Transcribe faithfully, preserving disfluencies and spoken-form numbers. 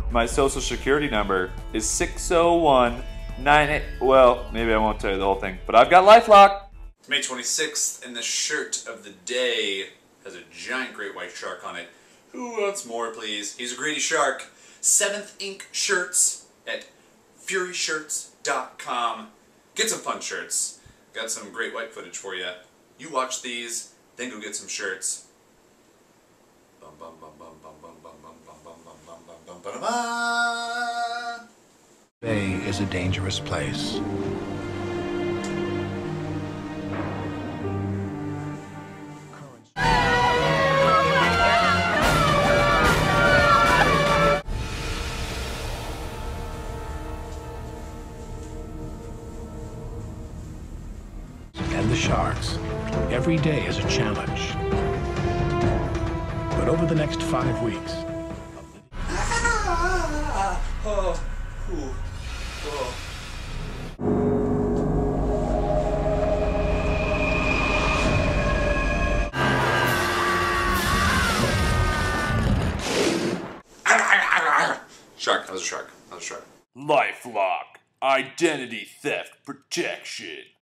My social security number is six oh one nine eight. Well, maybe I won't tell you the whole thing, but I've got LifeLock. It's May twenty-sixth, and the shirt of the day has a giant great white shark on it. Who wants more, please? He's a greedy shark. Seventh.Ink shirts at fury shirts dot com. Get some fun shirts. Got some great white footage for you. You watch these, then go get some shirts. Bum bum bum bum bum bum bum bum bum bum bum bum bum bum bum. Bay is a dangerous place. And the sharks. Every day is a challenge. But over the next five weeks... Ah, oh, ooh, oh. Shark, that was a shark, that was a shark. LifeLock, identity theft protection.